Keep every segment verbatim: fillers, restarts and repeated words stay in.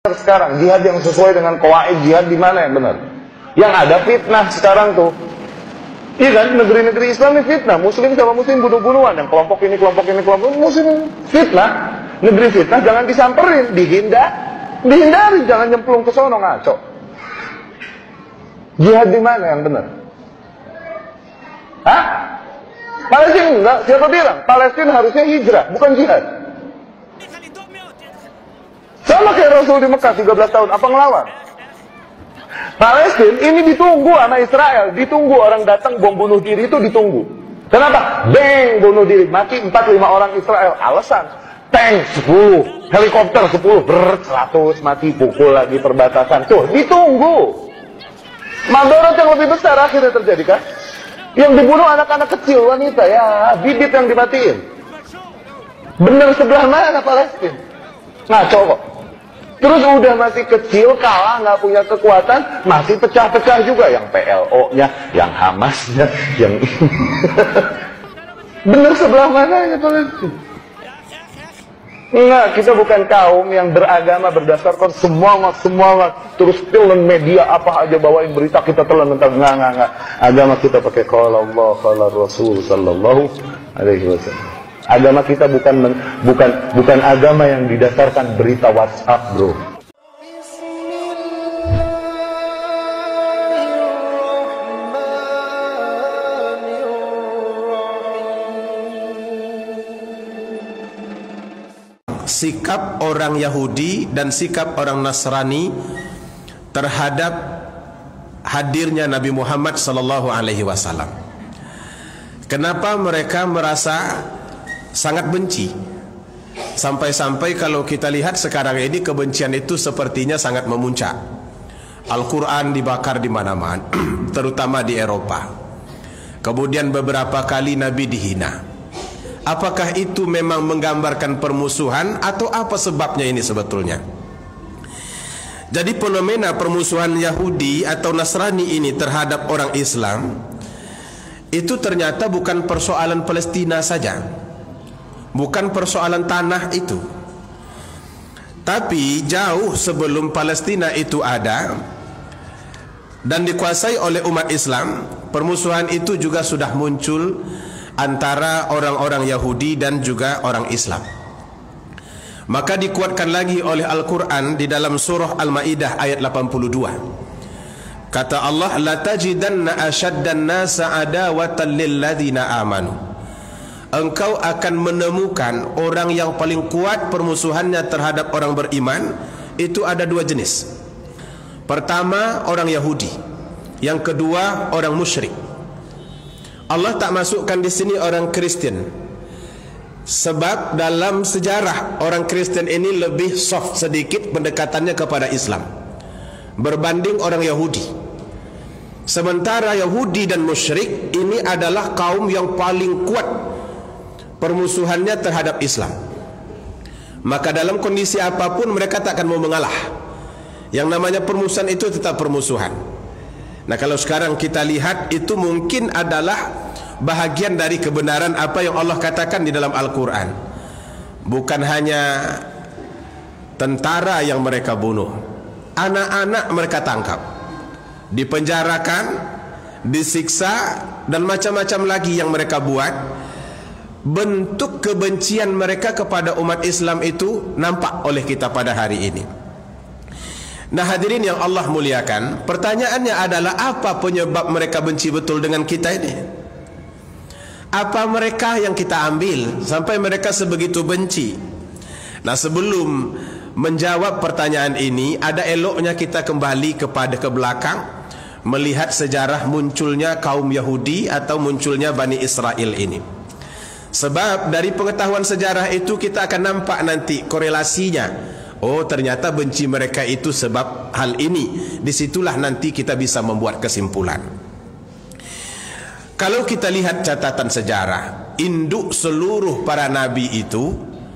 Sekarang jihad yang sesuai dengan qawaid jihad di mana yang benar? Yang ada fitnah sekarang tuh. Iya kan, negeri-negeri Islam ini fitnah, muslim sama muslim bunuh-bunuhan, yang kelompok ini, kelompok ini, kelompok ini, muslim fitnah. Negeri fitnah jangan disamperin, dihindar, dihindari, jangan nyemplung ke sono ngaco. Jihad di mana yang benar? Hah? Palestina enggak, siapa bilang? Palestina harusnya hijrah, bukan jihad. Sama kayak Rasul di Mekah tiga belas tahun, apa ngelawan? Palestina ini ditunggu sama Israel, ditunggu orang datang bom bunuh diri itu ditunggu. Kenapa? Bang, bunuh diri, mati empat lima orang Israel. Alasan, tank sepuluh, helikopter sepuluh, ber seratus mati, pukul lagi perbatasan. Tuh, ditunggu. Mandorot yang lebih besar akhirnya terjadi kan? Yang dibunuh anak-anak kecil, wanita, ya, bibit yang dimatiin. Bener sebelah mana Palestina? Ngaco kok. Terus udah masih kecil, kalah, nggak punya kekuatan, masih pecah-pecah juga. Yang P L O-nya, yang Hamas-nya, yang bener sebelah mana ya Palestina? Enggak, kita bukan kaum yang beragama berdasarkan semua semua terus telan media apa aja bawain berita kita telan tentang enggak enggak enggak. Agama kita pakai qala Allah qala Rasul sallallahu alaihi wasallam. Agama kita bukan bukan bukan agama yang didasarkan berita WhatsApp, bro. Sikap orang Yahudi dan sikap orang Nasrani terhadap hadirnya Nabi Muhammad sallallahu alaihi wasallam. Kenapa mereka merasa sangat benci? Sampai-sampai kalau kita lihat sekarang ini kebencian itu sepertinya sangat memuncak. Al-Quran dibakar di mana-mana, terutama di Eropa. Kemudian beberapa kali Nabi dihina. Apakah itu memang menggambarkan permusuhan atau apa sebabnya ini sebetulnya? Jadi fenomena permusuhan Yahudi atau Nasrani ini terhadap orang Islam itu ternyata bukan persoalan Palestina saja, bukan persoalan tanah itu, tapi jauh sebelum Palestina itu ada dan dikuasai oleh umat Islam, permusuhan itu juga sudah muncul antara orang-orang Yahudi dan juga orang Islam. Maka dikuatkan lagi oleh Al-Quran di dalam surah Al-Ma'idah ayat delapan puluh dua. Kata Allah, la tajidanna ashaddan nasa adawatan lilladzina amanu. Engkau akan menemukan orang yang paling kuat permusuhannya terhadap orang beriman itu ada dua jenis. Pertama orang Yahudi, yang kedua orang musyrik. Allah tak masukkan di sini orang Kristen, sebab dalam sejarah orang Kristen ini lebih soft sedikit pendekatannya kepada Islam berbanding orang Yahudi. Sementara Yahudi dan musyrik ini adalah kaum yang paling kuat permusuhannya terhadap Islam. Maka dalam kondisi apapun mereka tak akan mau mengalah. Yang namanya permusuhan itu tetap permusuhan. Nah, kalau sekarang kita lihat itu mungkin adalah bahagian dari kebenaran apa yang Allah katakan di dalam Al-Quran. Bukan hanya tentara yang mereka bunuh, anak-anak mereka tangkap, dipenjarakan, disiksa, dan macam-macam lagi yang mereka buat. Bentuk kebencian mereka kepada umat Islam itu nampak oleh kita pada hari ini. Nah, hadirin yang Allah muliakan, pertanyaannya adalah apa penyebab mereka benci betul dengan kita ini? Apa mereka yang kita ambil sampai mereka sebegitu benci? Nah, sebelum menjawab pertanyaan ini, ada eloknya kita kembali kepada ke belakang, melihat sejarah munculnya kaum Yahudi atau munculnya Bani Israel ini. Sebab dari pengetahuan sejarah itu kita akan nampak nanti korelasinya. Oh, ternyata benci mereka itu sebab hal ini. Disitulah nanti kita bisa membuat kesimpulan. Kalau kita lihat catatan sejarah, induk seluruh para nabi itu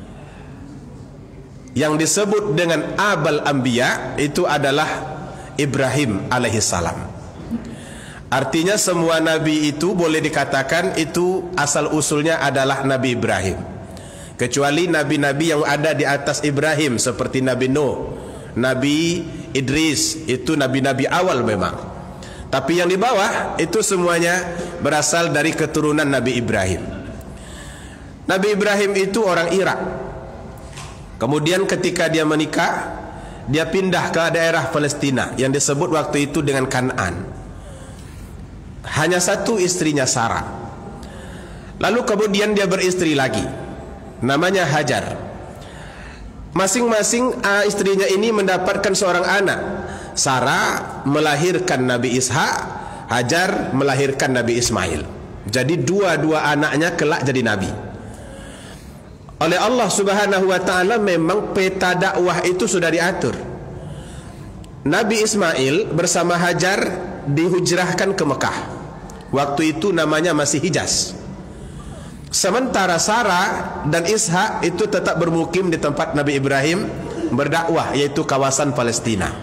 yang disebut dengan Abul Anbiya itu adalah Ibrahim alaihissalam. Artinya semua nabi itu boleh dikatakan itu asal usulnya adalah Nabi Ibrahim, kecuali nabi-nabi yang ada di atas Ibrahim seperti Nabi Nuh, Nabi Idris, itu nabi-nabi awal memang. Tapi yang di bawah itu semuanya berasal dari keturunan Nabi Ibrahim. Nabi Ibrahim itu orang Irak. Kemudian ketika dia menikah, dia pindah ke daerah Palestina yang disebut waktu itu dengan Kanaan. Hanya satu istrinya, Sarah. Lalu kemudian dia beristri lagi, namanya Hajar. Masing-masing uh, istrinya ini mendapatkan seorang anak. Sarah melahirkan Nabi Ishak, Hajar melahirkan Nabi Ismail. Jadi dua-dua anaknya kelak jadi nabi. Oleh Allah Subhanahu wa taala memang peta dakwah itu sudah diatur. Nabi Ismail bersama Hajar dihujrahkan ke Mekah. Waktu itu namanya masih Hijaz. Sementara Sarah dan Ishak itu tetap bermukim di tempat Nabi Ibrahim berdakwah, yaitu kawasan Palestina.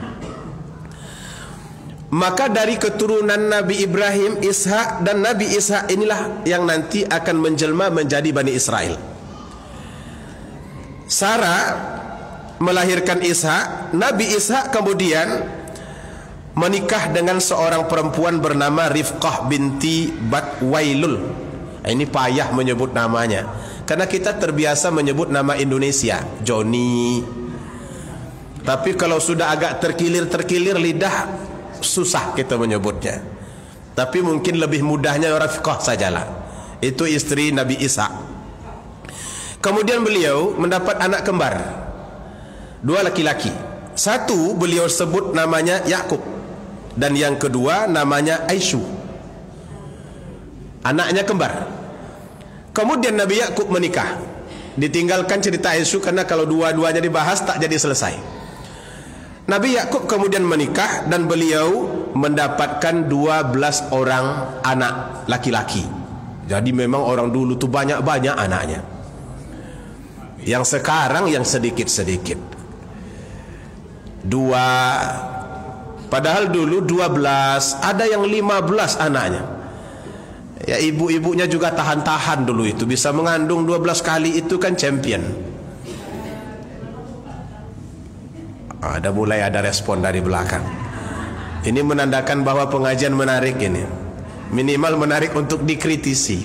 Maka dari keturunan Nabi Ibrahim, Ishak dan Nabi Ishak inilah yang nanti akan menjelma menjadi Bani Israel. Sarah melahirkan Ishak. Nabi Ishak kemudian menikah dengan seorang perempuan bernama Rifqah binti Batwailul. Ini payah menyebut namanya, karena kita terbiasa menyebut nama Indonesia, Joni. Tapi kalau sudah agak terkilir-terkilir lidah, susah kita menyebutnya. Tapi mungkin lebih mudahnya Rifqah sajalah. Itu istri Nabi Ishak. Kemudian beliau mendapat anak kembar, dua laki-laki. Satu beliau sebut namanya Yakub, dan yang kedua namanya Aisyu, anaknya kembar. Kemudian Nabi Yakub menikah. Ditinggalkan cerita Aisyu karena kalau dua-duanya dibahas tak jadi selesai. Nabi Yakub kemudian menikah dan beliau mendapatkan dua belas orang anak laki-laki. Jadi memang orang dulu tuh banyak-banyak anaknya. Yang sekarang yang sedikit-sedikit. Dua, padahal dulu dua belas, ada yang lima belas anaknya. Ya, ibu-ibunya juga tahan-tahan dulu itu, bisa mengandung dua belas kali, itu kan champion. Ada mulai ada respon dari belakang. Ini menandakan bahwa pengajian menarik ini. Minimal menarik untuk dikritisi.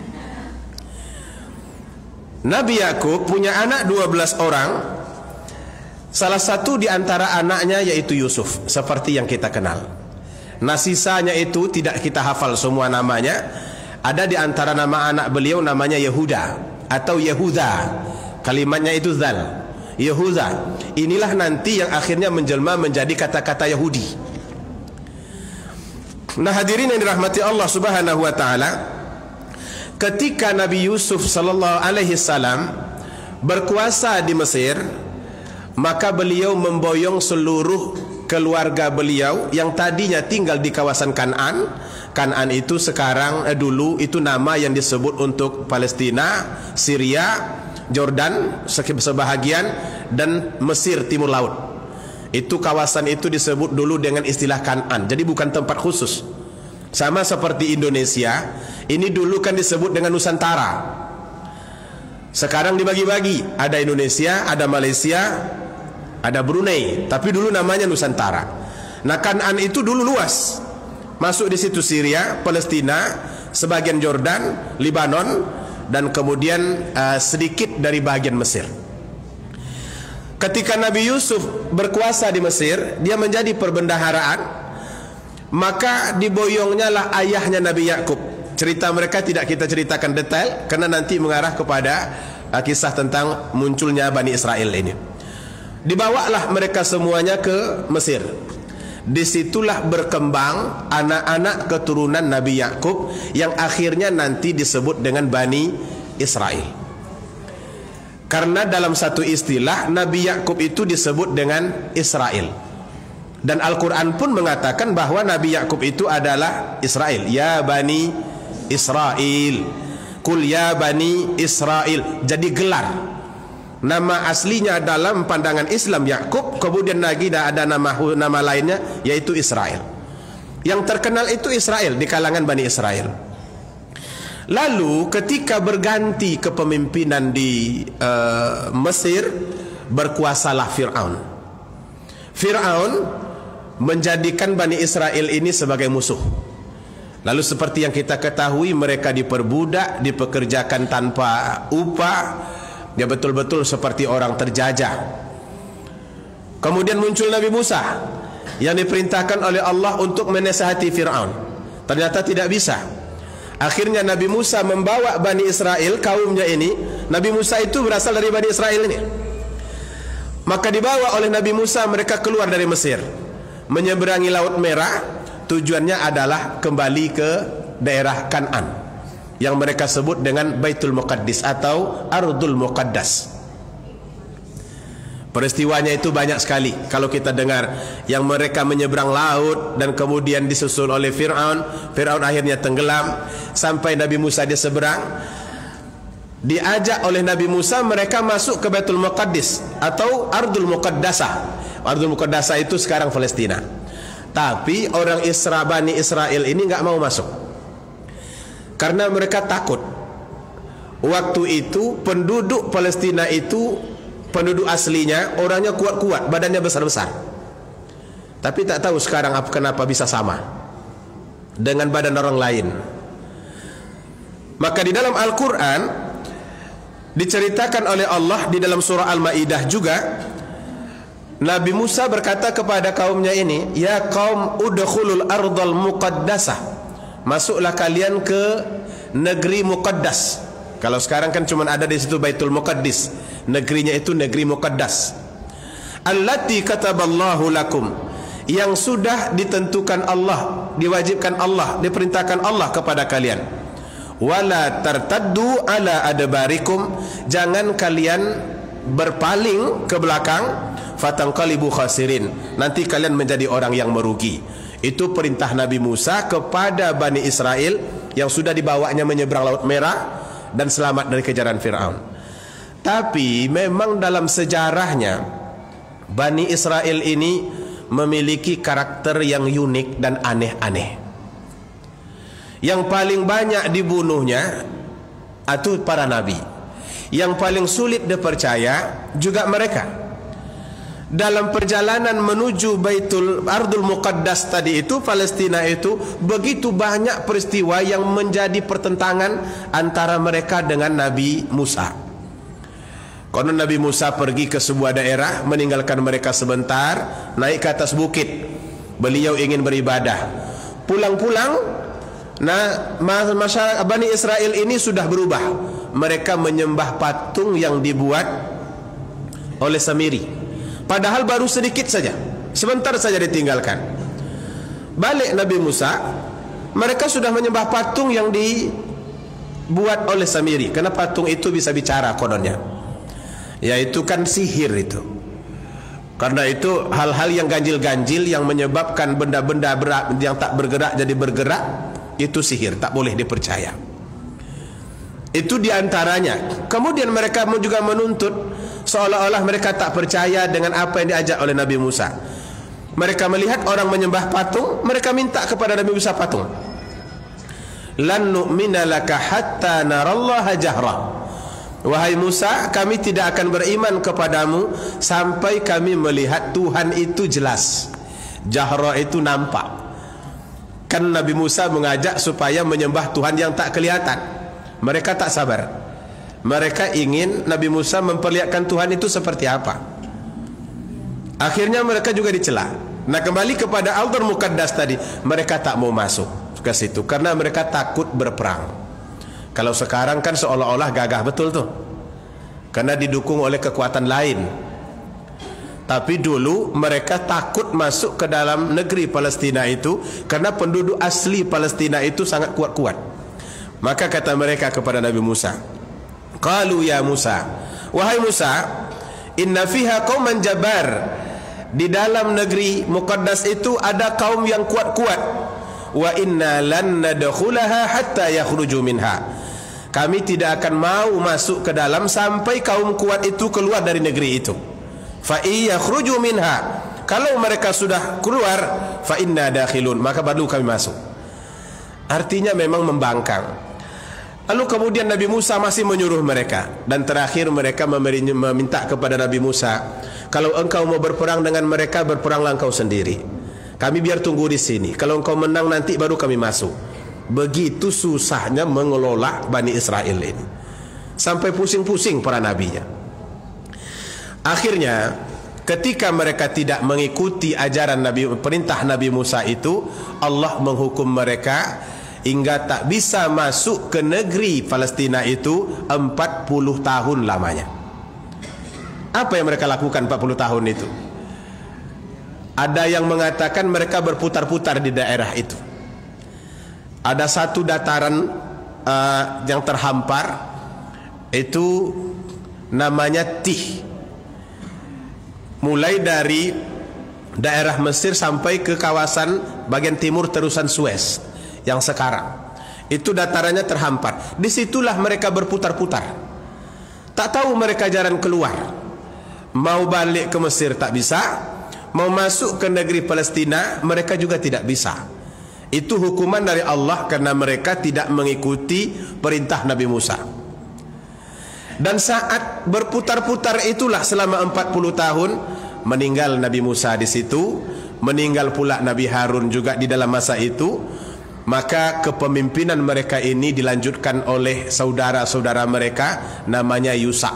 Nabi Yakub punya anak dua belas orang. Salah satu di antara anaknya yaitu Yusuf, seperti yang kita kenal. Nah, sisanya itu tidak kita hafal semua namanya. Ada di antara nama anak beliau namanya Yehuda atau Yehuda. Kalimatnya itu zal. Yehuda. Inilah nanti yang akhirnya menjelma menjadi kata-kata Yahudi. Nah, hadirin yang dirahmati Allah Subhanahu wa taala, ketika Nabi Yusuf sallallahu alaihi wasallam berkuasa di Mesir, maka beliau memboyong seluruh keluarga beliau yang tadinya tinggal di kawasan Kanaan. Kanaan itu sekarang eh, dulu itu nama yang disebut untuk Palestina, Syria, Jordan sebahagian, dan Mesir Timur Laut. Itu kawasan itu disebut dulu dengan istilah Kanaan. Jadi bukan tempat khusus. Sama seperti Indonesia, ini dulu kan disebut dengan Nusantara. Sekarang dibagi-bagi, ada Indonesia, ada Malaysia, ada Brunei, tapi dulu namanya Nusantara. Nah, Kanaan itu dulu luas. Masuk di situ Syria, Palestina, sebagian Jordan, Lebanon, dan kemudian uh, sedikit dari bagian Mesir. Ketika Nabi Yusuf berkuasa di Mesir, dia menjadi perbendaharaan, maka diboyongnya lah ayahnya Nabi Yakub. Cerita mereka tidak kita ceritakan detail karena nanti mengarah kepada uh, kisah tentang munculnya Bani Israel ini. Dibawalah mereka semuanya ke Mesir. Disitulah berkembang anak-anak keturunan Nabi Yakub yang akhirnya nanti disebut dengan Bani Israel. Karena dalam satu istilah Nabi Yakub itu disebut dengan Israel. Dan Al-Quran pun mengatakan bahwa Nabi Yakub itu adalah Israel. Ya Bani Israel, Kul ya Bani Israel. Jadi gelar. Nama aslinya dalam pandangan Islam Yakub, kemudian lagi ada nama nama lainnya yaitu Israel. Yang terkenal itu Israel di kalangan Bani Israel. Lalu ketika berganti kepemimpinan di uh, Mesir, berkuasalah Fir'aun. Fir'aun menjadikan Bani Israel ini sebagai musuh. Lalu seperti yang kita ketahui, mereka diperbudak, dipekerjakan tanpa upah. Dia betul-betul seperti orang terjajah. Kemudian muncul Nabi Musa yang diperintahkan oleh Allah untuk menasihati Fir'aun. Ternyata tidak bisa. Akhirnya Nabi Musa membawa Bani Israel, kaumnya ini. Nabi Musa itu berasal dari Bani Israel ini. Maka dibawa oleh Nabi Musa, mereka keluar dari Mesir, menyeberangi Laut Merah. Tujuannya adalah kembali ke daerah Kan'an yang mereka sebut dengan Baitul Muqaddis atau Ardul Muqaddas. Peristiwanya itu banyak sekali. Kalau kita dengar yang mereka menyeberang laut dan kemudian disusul oleh Fir'aun, Fir'aun akhirnya tenggelam sampai Nabi Musa dia seberang. Diajak oleh Nabi Musa, mereka masuk ke Baitul Muqaddis atau Ardul Muqaddasah. Ardul Muqaddasah itu sekarang Palestina. Tapi orang Isra, Bani Israel ini nggak mau masuk karena mereka takut. Waktu itu penduduk Palestina itu, penduduk aslinya orangnya kuat-kuat, badannya besar-besar. Tapi tak tahu sekarang apa, kenapa bisa sama dengan badan orang lain. Maka di dalam Al-Quran diceritakan oleh Allah di dalam surah Al-Ma'idah juga, Nabi Musa berkata kepada kaumnya ini, ya kaum udkhulul ardal muqaddasah, masuklah kalian ke negeri muqaddas. Kalau sekarang kan cuma ada di situ Baitul Muqaddis, negerinya itu negeri muqaddas. Allati kataballahu lakum, yang sudah ditentukan Allah, diwajibkan Allah, diperintahkan Allah kepada kalian. Wala tartaddu ala adbarikum, jangan kalian berpaling ke belakang, fatanqalibu khasirin, nanti kalian menjadi orang yang merugi. Itu perintah Nabi Musa kepada Bani Israel yang sudah dibawanya menyeberang Laut Merah dan selamat dari kejaran Fir'aun. Tapi memang dalam sejarahnya Bani Israel ini memiliki karakter yang unik dan aneh-aneh. Yang paling banyak dibunuhnya itu para nabi. Yang paling sulit dipercaya juga mereka. Dalam perjalanan menuju Baitul Ardul Muqaddas tadi itu, Palestina itu, begitu banyak peristiwa yang menjadi pertentangan antara mereka dengan Nabi Musa. Konon Nabi Musa pergi ke sebuah daerah, meninggalkan mereka sebentar, naik ke atas bukit. Beliau ingin beribadah. Pulang-pulang, nah, masyarakat Bani Israel ini sudah berubah. Mereka menyembah patung yang dibuat oleh Samiri. Padahal baru sedikit saja, sebentar saja ditinggalkan. Balik Nabi Musa, mereka sudah menyembah patung yang dibuat oleh Samiri. Karena patung itu bisa bicara kononnya, yaitu kan sihir itu. Karena itu hal-hal yang ganjil-ganjil yang menyebabkan benda-benda yang tak bergerak jadi bergerak, itu sihir, tak boleh dipercaya. Itu diantaranya. Kemudian mereka juga menuntut, seolah-olah mereka tak percaya dengan apa yang diajak oleh Nabi Musa. Mereka melihat orang menyembah patung, mereka minta kepada Nabi Musa patung. Lan nu'mina laka hatta narallaha jahra. Wahai Musa, kami tidak akan beriman kepadamu sampai kami melihat Tuhan itu jelas. Jahra itu nampak. Kan Nabi Musa mengajak supaya menyembah Tuhan yang tak kelihatan. Mereka tak sabar. Mereka ingin Nabi Musa memperlihatkan Tuhan itu seperti apa. Akhirnya mereka juga dicela. Nah, kembali kepada Ardul Muqaddas tadi, mereka tak mau masuk ke situ karena mereka takut berperang. Kalau sekarang kan seolah-olah gagah betul tuh, karena didukung oleh kekuatan lain. Tapi dulu mereka takut masuk ke dalam negeri Palestina itu karena penduduk asli Palestina itu sangat kuat-kuat. Maka kata mereka kepada Nabi Musa, qalu ya Musa, wahai Musa, inna fiha qauman jabar, di dalam negeri Muqaddas itu ada kaum yang kuat-kuat. Wa inna lan nadkhulaha hatta yakhruju minha, kami tidak akan mau masuk ke dalam sampai kaum kuat itu keluar dari negeri itu. Fa iyakhruju minha, kalau mereka sudah keluar, fa inna dakhilun, maka baru kami masuk. Artinya memang membangkang. Lalu kemudian Nabi Musa masih menyuruh mereka, dan terakhir mereka meminta kepada Nabi Musa, kalau engkau mau berperang dengan mereka, berperanglah engkau sendiri. Kami biar tunggu di sini. Kalau engkau menang nanti baru kami masuk. Begitu susahnya mengelola Bani Israel ini, sampai pusing-pusing para nabinya. Akhirnya ketika mereka tidak mengikuti ajaran Nabi, perintah Nabi Musa itu, Allah menghukum mereka hingga tak bisa masuk ke negeri Palestina itu empat puluh tahun lamanya. Apa yang mereka lakukan empat puluh tahun itu? Ada yang mengatakan mereka berputar-putar di daerah itu. Ada satu dataran uh, yang terhampar, itu namanya Tih. Mulai dari daerah Mesir sampai ke kawasan bagian timur terusan Suez yang sekarang itu datarannya terhampar. Disitulah mereka berputar-putar, tak tahu mereka jalan keluar. Mau balik ke Mesir tak bisa, mau masuk ke negeri Palestina mereka juga tidak bisa. Itu hukuman dari Allah karena mereka tidak mengikuti perintah Nabi Musa. Dan saat berputar-putar itulah selama empat puluh tahun, meninggal Nabi Musa di situ, meninggal pula Nabi Harun juga di dalam masa itu. Maka kepemimpinan mereka ini dilanjutkan oleh saudara-saudara mereka, namanya Yusa.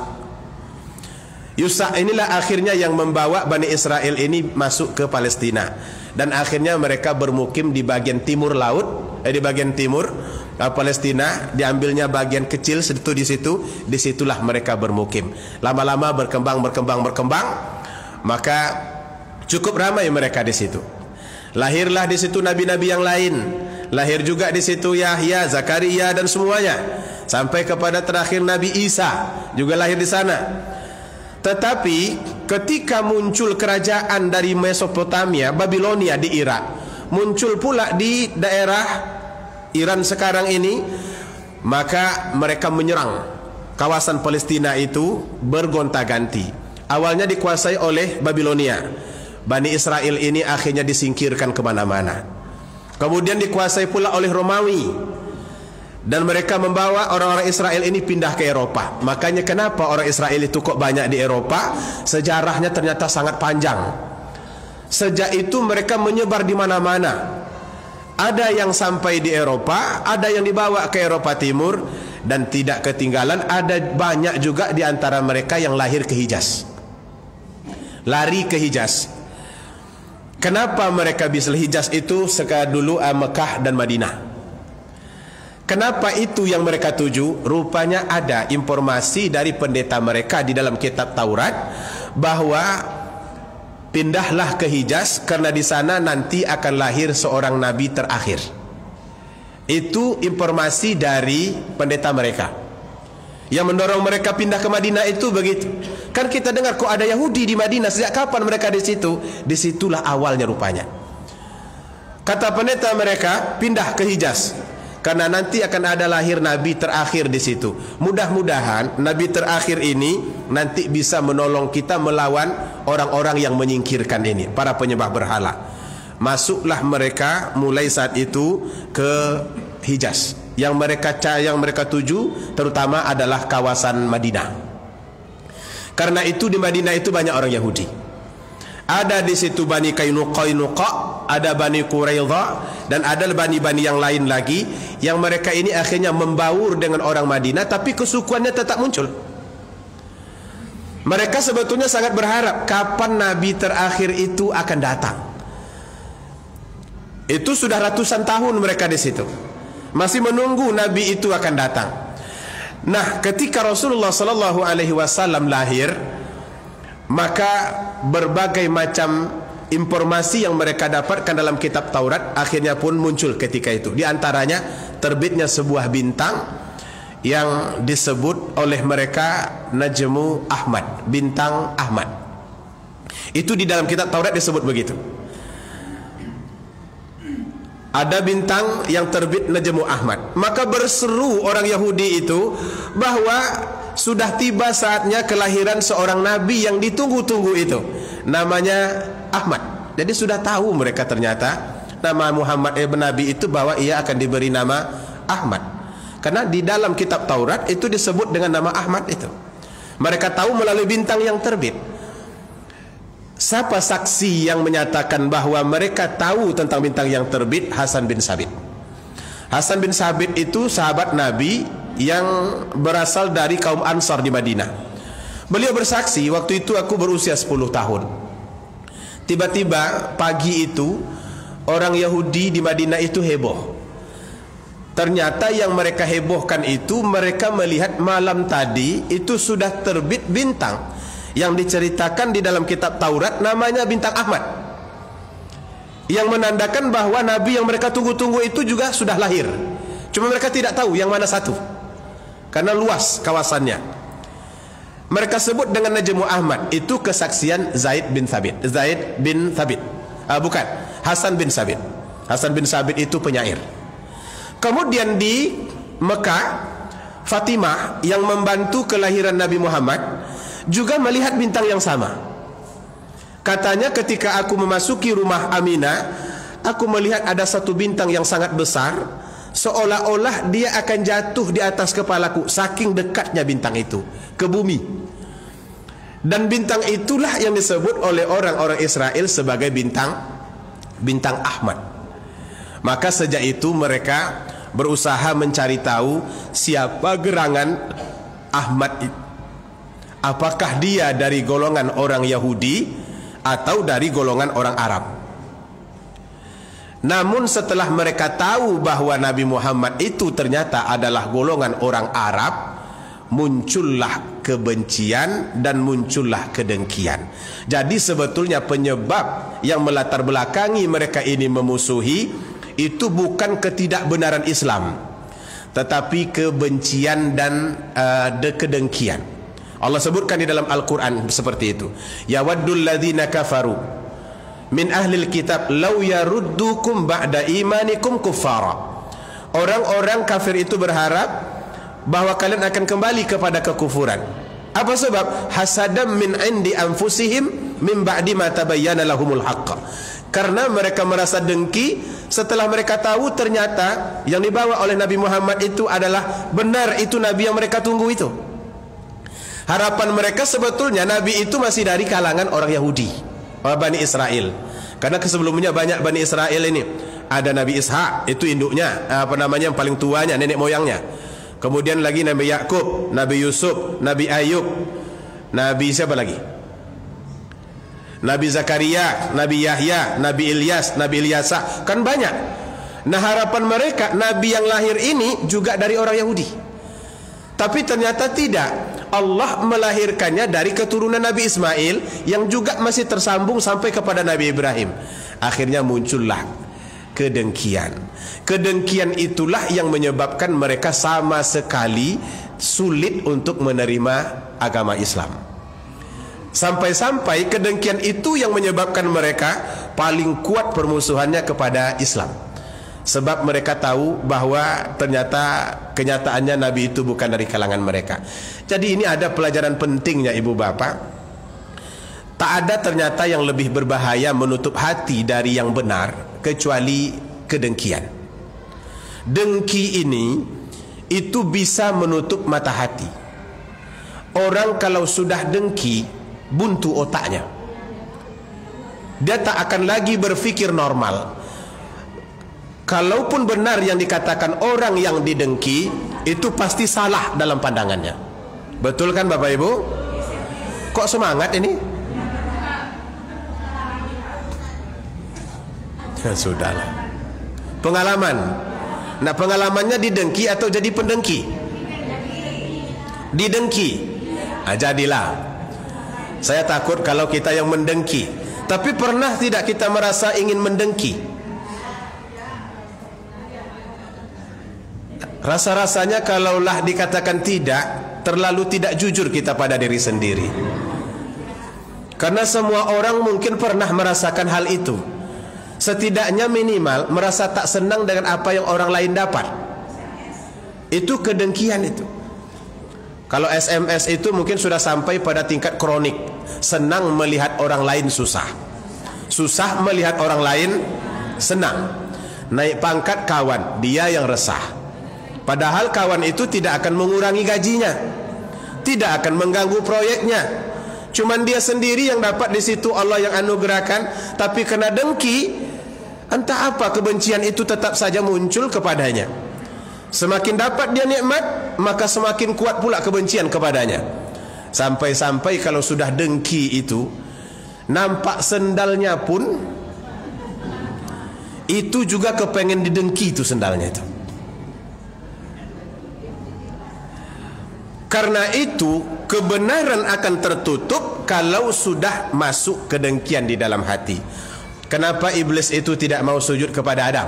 Yusa inilah akhirnya yang membawa Bani Israel ini masuk ke Palestina, dan akhirnya mereka bermukim di bagian timur laut, eh, di bagian timur uh, Palestina. Diambilnya bagian kecil situ, di situ, disitulah mereka bermukim. Lama-lama berkembang, berkembang, berkembang. Maka cukup ramai mereka di situ. Lahirlah di situ nabi-nabi yang lain. Lahir juga di situ Yahya, Zakaria dan semuanya, sampai kepada terakhir Nabi Isa juga lahir di sana. Tetapi ketika muncul kerajaan dari Mesopotamia, Babilonia di Irak, muncul pula di daerah Iran sekarang ini, maka mereka menyerang kawasan Palestina itu bergonta-ganti. Awalnya dikuasai oleh Babilonia. Bani Israel ini akhirnya disingkirkan kemana-mana. Kemudian dikuasai pula oleh Romawi, dan mereka membawa orang-orang Israel ini pindah ke Eropa. Makanya kenapa orang Israel itu kok banyak di Eropa? Sejarahnya ternyata sangat panjang. Sejak itu mereka menyebar di mana-mana. Ada yang sampai di Eropa, ada yang dibawa ke Eropa Timur, dan tidak ketinggalan ada banyak juga di antara mereka yang lahir ke Hijaz, lari ke Hijaz. Kenapa mereka bisa Hijaz itu? Sekarang dulu uh, Mekah dan Madinah. Kenapa itu yang mereka tuju? Rupanya ada informasi dari pendeta mereka di dalam kitab Taurat bahwa pindahlah ke Hijaz karena di sana nanti akan lahir seorang nabi terakhir. Itu informasi dari pendeta mereka yang mendorong mereka pindah ke Madinah itu begitu. Kan kita dengar kok ada Yahudi di Madinah, sejak kapan mereka di situ? Disitulah awalnya rupanya. Kata pendeta mereka, pindah ke Hijaz karena nanti akan ada lahir nabi terakhir di situ. Mudah-mudahan nabi terakhir ini nanti bisa menolong kita melawan orang-orang yang menyingkirkan ini, para penyembah berhala. Masuklah mereka mulai saat itu ke Hijaz. Yang mereka yang mereka tuju terutama adalah kawasan Madinah. Karena itu di Madinah itu banyak orang Yahudi. Ada di situ Bani Qainuqa, ada Bani Quraidah, dan ada bani-bani yang lain lagi yang mereka ini akhirnya membaur dengan orang Madinah, tapi kesukuannya tetap muncul. Mereka sebetulnya sangat berharap kapan nabi terakhir itu akan datang. Itu sudah ratusan tahun mereka di situ, masih menunggu nabi itu akan datang. Nah, ketika Rasulullah sallallahu alaihi wasallam lahir, maka berbagai macam informasi yang mereka dapatkan dalam kitab Taurat akhirnya pun muncul ketika itu. Di antaranya terbitnya sebuah bintang yang disebut oleh mereka Najmu Ahmad, bintang Ahmad. Itu di dalam kitab Taurat disebut begitu. Ada bintang yang terbit Najmu Ahmad. Maka berseru orang Yahudi itu bahwa sudah tiba saatnya kelahiran seorang nabi yang ditunggu-tunggu itu, namanya Ahmad. Jadi sudah tahu mereka ternyata nama Muhammad ibn Nabi itu bahwa ia akan diberi nama Ahmad. Karena di dalam kitab Taurat itu disebut dengan nama Ahmad itu. Mereka tahu melalui bintang yang terbit. Siapa saksi yang menyatakan bahwa mereka tahu tentang bintang yang terbit? Hasan bin Sabit. Hasan bin Sabit itu sahabat Nabi yang berasal dari kaum Ansar di Madinah. Beliau bersaksi, waktu itu aku berusia sepuluh tahun. Tiba-tiba pagi itu orang Yahudi di Madinah itu heboh. Ternyata yang mereka hebohkan itu, mereka melihat malam tadi itu sudah terbit bintang yang diceritakan di dalam kitab Taurat, namanya bintang Ahmad, yang menandakan bahwa Nabi yang mereka tunggu-tunggu itu juga sudah lahir. Cuma mereka tidak tahu yang mana satu, karena luas kawasannya. Mereka sebut dengan Najmu Ahmad. Itu kesaksian Zaid bin Thabit. Zaid bin Thabit, uh, bukan, Hasan bin Sabit. Hasan bin Sabit itu penyair. Kemudian di Mekah, Fatimah yang membantu kelahiran Nabi Muhammad juga melihat bintang yang sama. Katanya ketika aku memasuki rumah Aminah, aku melihat ada satu bintang yang sangat besar, seolah-olah dia akan jatuh di atas kepalaku, saking dekatnya bintang itu ke bumi. Dan bintang itulah yang disebut oleh orang-orang Israel sebagai bintang bintang Ahmad. Maka sejak itu mereka berusaha mencari tahu siapa gerangan Ahmad itu. Apakah dia dari golongan orang Yahudi atau dari golongan orang Arab? Namun setelah mereka tahu bahwa Nabi Muhammad itu ternyata adalah golongan orang Arab, muncullah kebencian dan muncullah kedengkian. Jadi sebetulnya penyebab yang melatar belakangi mereka ini memusuhi itu bukan ketidakbenaran Islam, tetapi kebencian dan uh, kedengkian. Allah sebutkan di dalam Al-Quran seperti itu. Ya waddul ladzina kafaru min ahlil kitab law yaruddukum ba'da imanikum kuffara. Orang-orang kafir itu berharap bahwa kalian akan kembali kepada kekufuran. Apa sebab? Hasadam min indi anfusihim min ba'di ma tabayyana lahumul haqq. Karena mereka merasa dengki setelah mereka tahu ternyata yang dibawa oleh Nabi Muhammad itu adalah benar, itu Nabi yang mereka tunggu itu. Harapan mereka sebetulnya Nabi itu masih dari kalangan orang Yahudi, orang Bani Israel. Karena sebelumnya banyak Bani Israel ini. Ada Nabi Ishak, itu induknya, apa namanya, yang paling tuanya, nenek moyangnya. Kemudian lagi Nabi Yakub, Nabi Yusuf, Nabi Ayub, Nabi siapa lagi? Nabi Zakaria, Nabi Yahya, Nabi Ilyas, Nabi Ilyasa. Kan banyak. Nah harapan mereka Nabi yang lahir ini juga dari orang Yahudi. Tapi ternyata tidak. Allah melahirkannya dari keturunan Nabi Ismail yang juga masih tersambung sampai kepada Nabi Ibrahim. Akhirnya muncullah kedengkian. Kedengkian itulah yang menyebabkan mereka sama sekali sulit untuk menerima agama Islam. Sampai-sampai kedengkian itu yang menyebabkan mereka paling kuat permusuhannya kepada Islam. Sebab mereka tahu bahwa ternyata kenyataannya Nabi itu bukan dari kalangan mereka. Jadi ini ada pelajaran pentingnya ibu bapak. Tak ada ternyata yang lebih berbahaya menutup hati dari yang benar kecuali kedengkian. Dengki ini itu bisa menutup mata hati. Orang kalau sudah dengki, buntu otaknya. Dia tak akan lagi berpikir normal. Kalaupun benar yang dikatakan orang yang didengki, itu pasti salah dalam pandangannya. Betul kan Bapak Ibu? Kok semangat ini? Ya, sudahlah. Pengalaman. Nah pengalamannya didengki atau jadi pendengki? Didengki. Nah, jadilah. Saya takut kalau kita yang mendengki. Tapi pernah tidak kita merasa ingin mendengki? Rasa-rasanya kalaulah dikatakan tidak, terlalu tidak jujur kita pada diri sendiri. Karena semua orang mungkin pernah merasakan hal itu. Setidaknya minimal merasa tak senang dengan apa yang orang lain dapat. Itu kedengkian itu. Kalau S M S itu mungkin sudah sampai pada tingkat kronik. Senang melihat orang lain susah. Susah melihat orang lain senang. Naik pangkat kawan, dia yang resah. Padahal kawan itu tidak akan mengurangi gajinya, tidak akan mengganggu proyeknya. Cuman dia sendiri yang dapat di situ, Allah yang anugerahkan. Tapi kena dengki, entah apa kebencian itu tetap saja muncul kepadanya. Semakin dapat dia nikmat, maka semakin kuat pula kebencian kepadanya. Sampai-sampai kalau sudah dengki itu, nampak sendalnya pun itu juga kepengen didengki itu sendalnya itu. Karena itu kebenaran akan tertutup kalau sudah masuk kedengkian di dalam hati. Kenapa iblis itu tidak mau sujud kepada Adam?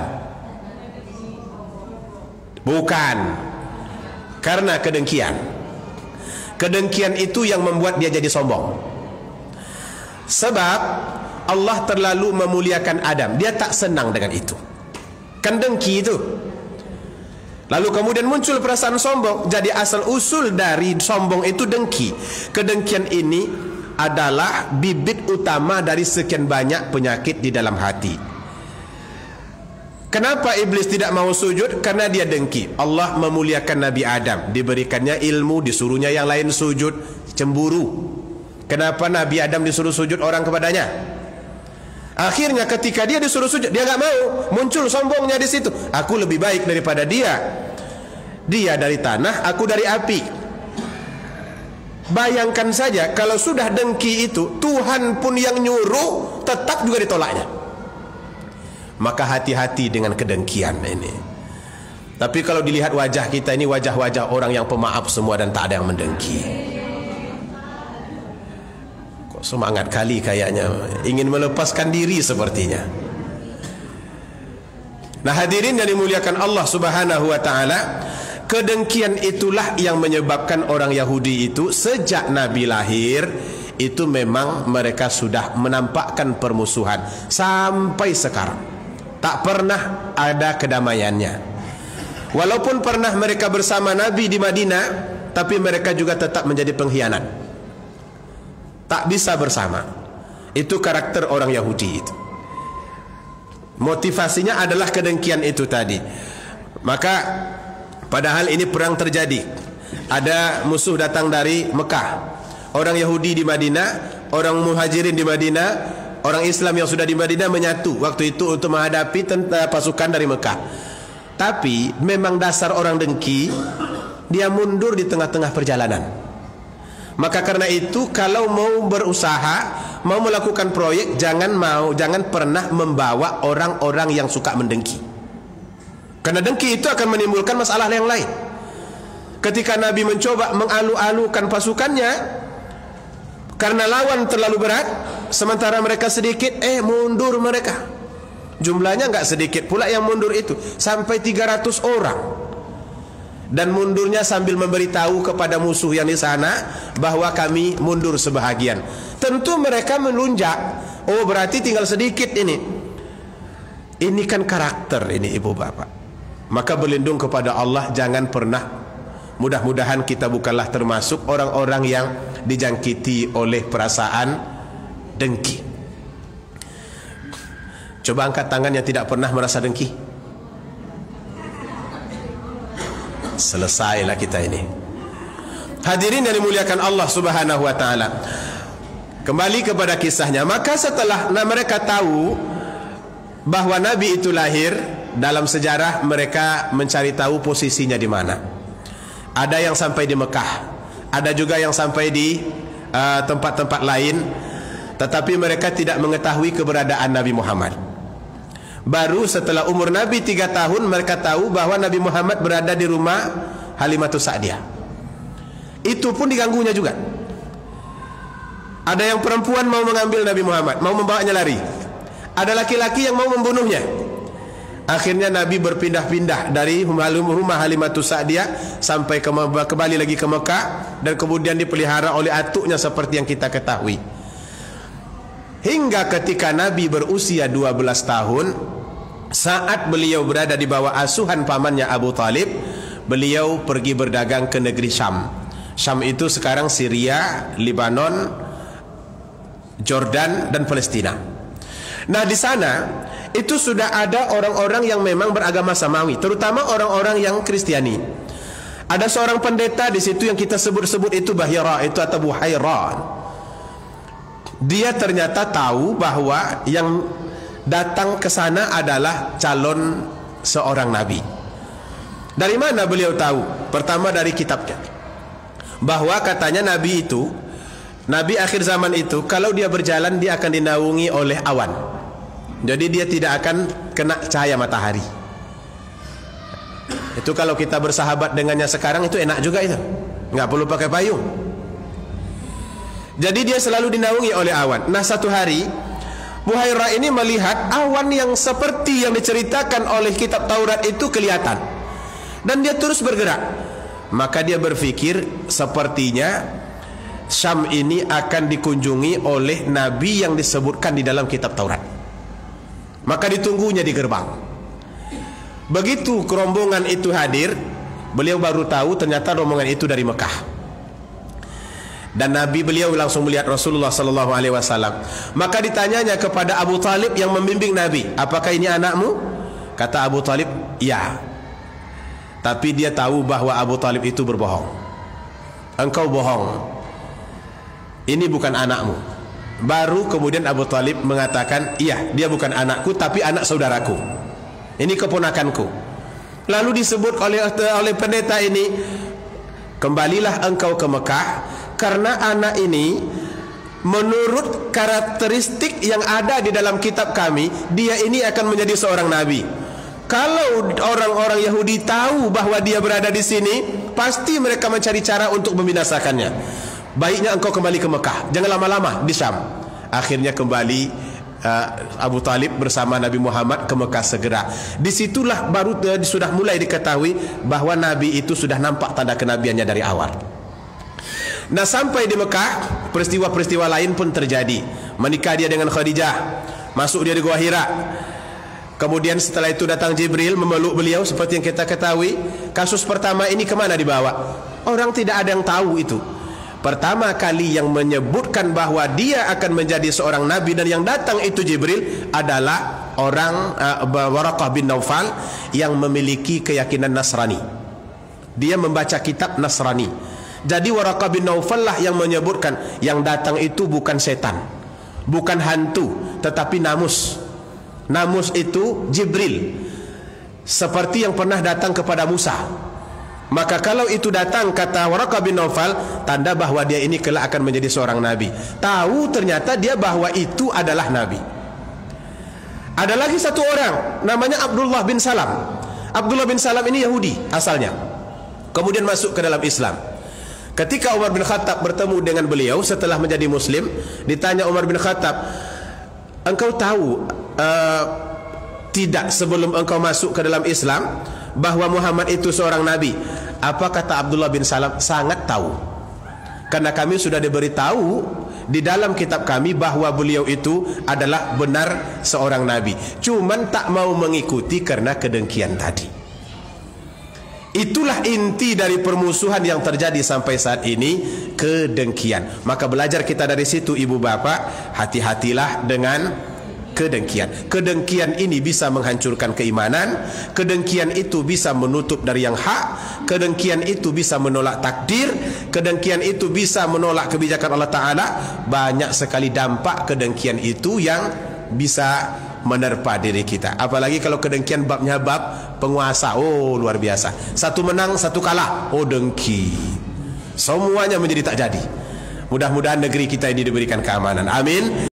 Bukan karena kedengkian. Kedengkian itu yang membuat dia jadi sombong. Sebab Allah terlalu memuliakan Adam, dia tak senang dengan itu. Kan dengki itu. Lalu kemudian muncul perasaan sombong. Jadi asal usul dari sombong itu dengki. Kedengkian ini adalah bibit utama dari sekian banyak penyakit di dalam hati. Kenapa iblis tidak mau sujud? Karena dia dengki. Allah memuliakan Nabi Adam, diberikannya ilmu, disuruhnya yang lain sujud, cemburu. Kenapa Nabi Adam disuruh sujud orang kepadanya? Akhirnya ketika dia disuruh sujud, dia nggak mau. Muncul sombongnya di situ. Aku lebih baik daripada dia. Dia dari tanah, aku dari api. Bayangkan saja kalau sudah dengki itu, Tuhan pun yang nyuruh tetap juga ditolaknya. Maka hati-hati dengan kedengkian ini. Tapi kalau dilihat wajah kita ini, wajah-wajah orang yang pemaaf semua dan tak ada yang mendengki. Kok semangat kali kayaknya, ingin melepaskan diri sepertinya. Nah hadirin yang dimuliakan Allah Subhanahu wa ta'ala, kedengkian itulah yang menyebabkan orang Yahudi itu sejak Nabi lahir itu memang mereka sudah menampakkan permusuhan sampai sekarang. Tak pernah ada kedamaiannya. Walaupun pernah mereka bersama Nabi di Madinah, tapi mereka juga tetap menjadi pengkhianat. Tak bisa bersama. Itu karakter orang Yahudi itu. Motivasinya adalah kedengkian itu tadi. Maka padahal ini perang terjadi, ada musuh datang dari Mekah, orang Yahudi di Madinah, orang Muhajirin di Madinah, orang Islam yang sudah di Madinah menyatu waktu itu untuk menghadapi tentara pasukan dari Mekah. Tapi memang dasar orang dengki, dia mundur di tengah-tengah perjalanan. Maka karena itu kalau mau berusaha, mau melakukan proyek, jangan mau jangan pernah membawa orang-orang yang suka mendengki. Karena dengki itu akan menimbulkan masalah yang lain. Ketika Nabi mencoba mengalu-alukan pasukannya, karena lawan terlalu berat, sementara mereka sedikit, eh mundur mereka. Jumlahnya enggak sedikit pula yang mundur itu, sampai tiga ratus orang. Dan mundurnya sambil memberitahu kepada musuh yang di sana bahwa kami mundur sebahagian. Tentu mereka melunjak. Oh berarti tinggal sedikit ini. Ini kan karakter ini ibu bapak. Maka berlindung kepada Allah, jangan pernah, mudah-mudahan kita bukanlah termasuk orang-orang yang dijangkiti oleh perasaan dengki. Coba angkat tangan yang tidak pernah merasa dengki. Selesailah kita ini. Hadirin yang dimuliakan Allah Subhanahu wa ta'ala, kembali kepada kisahnya. Maka setelah nah, mereka tahu bahwa Nabi itu lahir, dalam sejarah mereka mencari tahu posisinya di mana. Ada yang sampai di Mekah, ada juga yang sampai di tempat-tempat uh, lain, tetapi mereka tidak mengetahui keberadaan Nabi Muhammad. Baru setelah umur Nabi tiga tahun mereka tahu bahwa Nabi Muhammad berada di rumah Halimatus Sa'diyah. Itu pun diganggunya juga. Ada yang perempuan mau mengambil Nabi Muhammad, mau membawanya lari. Ada laki-laki yang mau membunuhnya. Akhirnya Nabi berpindah-pindah dari rumah Halimatus Sa'diyah sampai ke, kembali lagi ke Mekah, dan kemudian dipelihara oleh atuknya seperti yang kita ketahui. Hingga ketika Nabi berusia dua belas tahun, saat beliau berada di bawah asuhan pamannya Abu Talib, beliau pergi berdagang ke negeri Syam. Syam itu sekarang Syria, Lebanon, Jordan dan Palestina. Nah di sana itu sudah ada orang-orang yang memang beragama samawi, terutama orang-orang yang Kristiani. Ada seorang pendeta di situ yang kita sebut-sebut itu Bahira itu atau Buhairan. Dia ternyata tahu bahwa yang datang ke sana adalah calon seorang nabi. Dari mana beliau tahu? Pertama dari kitabnya, bahwa katanya nabi itu, nabi akhir zaman itu, kalau dia berjalan dia akan dinaungi oleh awan. Jadi dia tidak akan kena cahaya matahari. Itu kalau kita bersahabat dengannya sekarang itu enak juga itu, nggak perlu pakai payung. Jadi dia selalu dinaungi oleh awan. Nah satu hari Buhaira ini melihat awan yang seperti yang diceritakan oleh kitab Taurat itu kelihatan, dan dia terus bergerak. Maka dia berpikir sepertinya Syam ini akan dikunjungi oleh nabi yang disebutkan di dalam kitab Taurat. Maka ditunggunya di gerbang. Begitu rombongan itu hadir, beliau baru tahu ternyata rombongan itu dari Mekah. Dan Nabi beliau langsung melihat Rasulullah sallallahu alaihi wasallam. Maka ditanyanya kepada Abu Talib yang membimbing Nabi, apakah ini anakmu? Kata Abu Talib, ya. Tapi dia tahu bahwa Abu Talib itu berbohong. Engkau bohong, ini bukan anakmu. Baru kemudian Abu Talib mengatakan, iya, dia bukan anakku tapi anak saudaraku, ini keponakanku. Lalu disebut oleh oleh pendeta ini, kembalilah engkau ke Mekah, karena anak ini menurut karakteristik yang ada di dalam kitab kami, dia ini akan menjadi seorang nabi. Kalau orang-orang Yahudi tahu bahwa dia berada di sini, pasti mereka mencari cara untuk membinasakannya. Baiknya engkau kembali ke Mekah, jangan lama-lama di Syam. Akhirnya kembali Uh, Abu Talib bersama Nabi Muhammad ke Mekah segera. Disitulah baru uh, sudah mulai diketahui bahwa Nabi itu sudah nampak tanda kenabiannya dari awal. Nah sampai di Mekah, peristiwa-peristiwa lain pun terjadi. Menikah dia dengan Khadijah, masuk dia di Gua Hira. Kemudian setelah itu datang Jibril memeluk beliau seperti yang kita ketahui. Kasus pertama ini kemana dibawa? Orang tidak ada yang tahu itu. Pertama kali yang menyebutkan bahwa dia akan menjadi seorang nabi dan yang datang itu Jibril adalah orang uh, Waraqah bin Naufal yang memiliki keyakinan Nasrani. Dia membaca kitab Nasrani. Jadi Waraqah bin Naufal lah yang menyebutkan yang datang itu bukan setan, bukan hantu, tetapi namus. Namus itu Jibril, seperti yang pernah datang kepada Musa. Maka kalau itu datang, kata Waraqah bin Naufal, tanda bahwa dia ini kelak akan menjadi seorang nabi. Tahu ternyata dia bahwa itu adalah nabi. Ada lagi satu orang namanya Abdullah bin Salam. Abdullah bin Salam ini Yahudi asalnya, kemudian masuk ke dalam Islam. Ketika Umar bin Khattab bertemu dengan beliau setelah menjadi muslim, ditanya Umar bin Khattab, engkau tahu uh, tidak sebelum engkau masuk ke dalam Islam bahwa Muhammad itu seorang nabi? Apa kata Abdullah bin Salam? Sangat tahu, karena kami sudah diberitahu di dalam kitab kami bahwa beliau itu adalah benar seorang nabi, cuman tak mau mengikuti karena kedengkian tadi. Itulah inti dari permusuhan yang terjadi sampai saat ini, kedengkian. Maka belajar kita dari situ, ibu bapak, hati-hatilah dengan kedengkian. Kedengkian ini bisa menghancurkan keimanan. Kedengkian itu bisa menutup dari yang hak. Kedengkian itu bisa menolak takdir. Kedengkian itu bisa menolak kebijakan Allah Ta'ala. Banyak sekali dampak kedengkian itu yang bisa menerpa diri kita. Apalagi kalau kedengkian babnya bab penguasa. Oh luar biasa. Satu menang, satu kalah. Oh dengki. Semuanya menjadi tak jadi. Mudah-mudahan negeri kita ini diberikan keamanan. Amin.